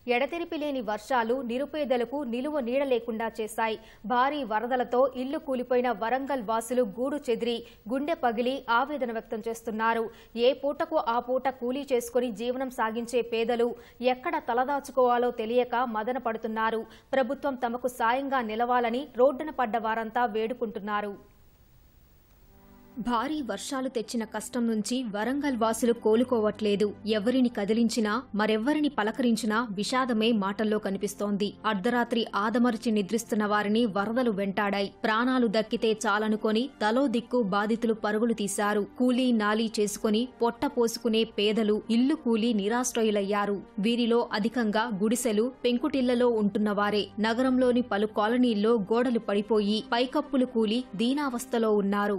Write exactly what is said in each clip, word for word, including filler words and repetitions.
ఎడతెరిపి లేని వర్షాలు నిరుపేదలకు నిలువ నీడ లేకుండా చేశాయి. భారీ వరదలతో ఇల్లు కూలిపోయిన వరంగల్ వాసులు గూడు చెదిరి గుండె పగిలి ఆవేదన వ్యక్తం చేస్తున్నారు. ఏ పూటకు ఆ పూట కూలీ చేసుకుని జీవనం సాగించే పేదలు ఎక్కడ తలదాచుకోవాలో తెలియక మదన పడుతున్నారు. ప్రభుత్వం తమకు సాయంగా నిలవాలని రోడ్డున పడ్డ వారంతా వేడుకుంటున్నారు. భారీ వర్షాలు తెచ్చిన కష్టం నుంచి వరంగల్ వాసులు కోలుకోవట్లేదు. ఎవరిని కదిలించినా మరెవ్వరిని పలకరించినా విషాదమే మాటల్లో కనిపిస్తోంది. అర్ధరాత్రి ఆదమర్చి నిద్రిస్తున్న వారిని వరదలు వెంటాడాయి. ప్రాణాలు దక్కితే చాలనుకొని తలో దిక్కు బాధితులు పరుగులు తీశారు. కూలీ నాలీ చేసుకుని పొట్ట పోసుకునే పేదలు ఇల్లు కూలి నిరాశ్రయులయ్యారు. వీరిలో అధికంగా గుడిసెలు పెంకుటిళ్లలో ఉంటున్నవారే. నగరంలోని పలు కాలనీల్లో గోడలు పడిపోయి పైకప్పులు కూలి దీనావస్థలో ఉన్నారు.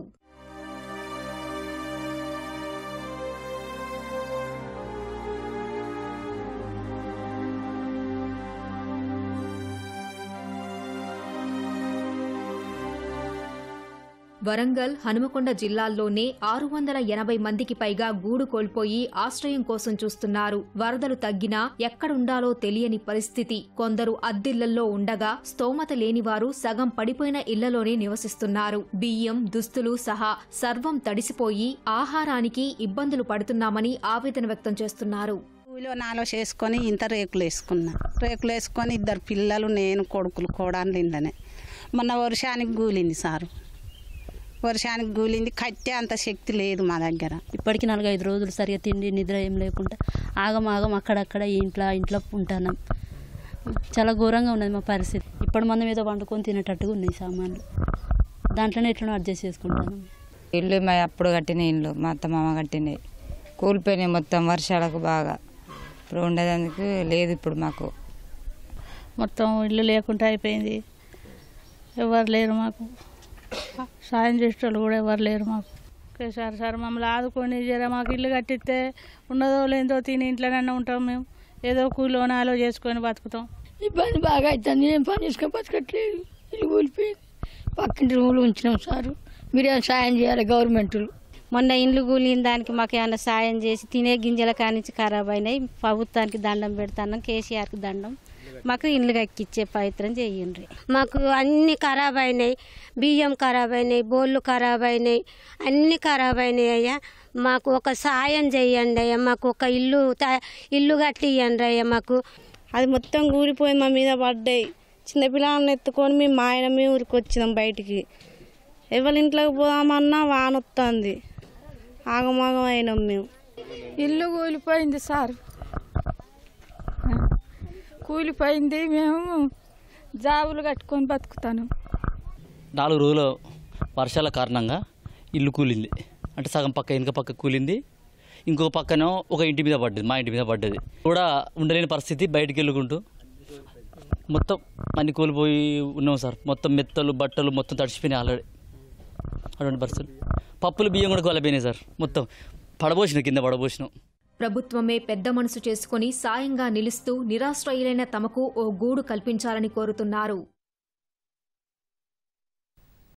వరంగల్ హనుమకొండ జిల్లాల్లోనే ఆరు వందల ఎనభై మందికి పైగా గూడు కోల్పోయి ఆశ్రయం కోసం చూస్తున్నారు. వరదలు తగ్గినా ఎక్కడుండాలో తెలియని పరిస్థితి. కొందరు అద్దిళ్లల్లో ఉండగా స్తోమత లేనివారు సగం పడిపోయిన ఇళ్లలోనే నివసిస్తున్నారు. బియ్యం దుస్తులు సహా సర్వం తడిసిపోయి ఆహారానికి ఇబ్బందులు పడుతున్నామని ఆవేదన వ్యక్తం చేస్తున్నారు. ఊళ్ళో నాలో చేసుకొని ఇంత రేకులు వేసుకున్నా. రేకులు వేసుకొని ఇద్దరు పిల్లలు నేను కొడుకులు కోడాన్లు ఇంట్లోనే. మొన్న వర్షానికి గూలింది సారు. వర్షానికి గూలింది. కట్టే అంత శక్తి లేదు మా దగ్గర. ఇప్పటికి నాలుగైదు రోజులు సరిగా తిండి నిద్ర ఏం లేకుండా ఆగం ఆగం అక్కడక్కడ ఇంట్లో ఇంట్లో ఉంటున్నాం. చాలా ఘోరంగా ఉన్నది మా పరిస్థితి. ఇప్పటి మంది మీద వండుకొని తినేటట్టుగా ఉన్నాయి సామాన్లు. దాంట్లోనే ఎట్లనో అడ్జస్ట్ చేసుకుంటాను. ఇల్లు మా అప్పుడు కట్టిన ఇల్లు మా అత్త మామ కట్టినాయి కూలిపోయినాయి మొత్తం వర్షాలకు బాగా. ఇప్పుడు ఉండేందుకు లేదు ఇప్పుడు మాకు. మొత్తం ఇల్లు లేకుండా అయిపోయింది. ఎవరు లేరు మాకు. సాయం చేసేవాళ్ళు కూడా ఎవరు లేరు మాకు. ఓకే సార్ సార్ మమ్మల్ని ఆదుకొని జర మాకు ఇల్లు కట్టిస్తే ఉన్నదో లేదో తిని ఇంట్లోనే ఉంటాం. మేము ఏదో కూలో నాలో చేసుకొని బతుకుతాం. ఇబ్బంది బాగా అవుతుంది. ఏం పని చేసుకొని బతకట్లేదు. ఇల్లు కూలిపోయింది. పక్కింటి రూములు ఉంచినాం సారు. మీరేం సాయం చేయాలి గవర్నమెంట్లు. మొన్న ఇండ్లు కూలిన దానికి మాకు ఏమైనా సాయం చేసి తినే గింజల కానించి ఖరాబ్ అయినాయి. ప్రభుత్వానికి దండం పెడతాను, కేసీఆర్కి దండం. మాకు ఇండ్లు కక్కిచ్చే ప్రయత్నం చేయండి. మాకు అన్ని ఖరాబ్ అయినాయి. బియ్యం ఖరాబ్ అయినాయి, బోళ్ళు ఖరాబ్ అయినాయి, అన్ని ఖరాబ్ అయినాయి అయ్యా. మాకు ఒక సాయం చేయండి అయ్యా. మాకు ఒక ఇల్లు ఇల్లు కట్టి ఇవ్వండి అయ్యా. మాకు అది మొత్తం కూలిపోయి మా మీద పడ్డాయి. చిన్నపిల్లలను ఎత్తుకొని మేము మా ఆయన మేము ఊరికి వచ్చినాం బయటికి. ఎవరి ఇంట్లోకి పోదామన్నా వాన వస్తుంది. ఆగమాగం అయినాం మేము. ఇల్లు కూలిపోయింది సార్. కూలిపోయింది. మేము జాబులు కట్టుకొని బతుకుతాను. నాలుగు రోజుల వర్షాల కారణంగా ఇల్లు కూలింది. అంటే సగం పక్క వెనుక పక్క కూలింది. ఇంకొక పక్కన ఒక ఇంటి మీద పడ్డది, మా ఇంటి మీద పడ్డది. కూడా ఉండలేని పరిస్థితి. బయటికి వెళ్ళుకుంటూ మొత్తం అన్ని కూలిపోయి ఉన్నాం సార్. మొత్తం మెత్తలు బట్టలు మొత్తం తడిచిపోయినాయి ఆల్రెడీ. అటువంటి పరిస్థితులు. పప్పులు బియ్యం కూడా కొలపోయినాయి సార్. మొత్తం పడబోసిన కింద పడబోసినాం. ప్రభుత్వమే పెద్ద మనసు చేసుకుని సాయంగా నిలుస్తూ నిరాశ్రయులైన తమకు ఓ గూడు కల్పించాలని కోరుతున్నారు.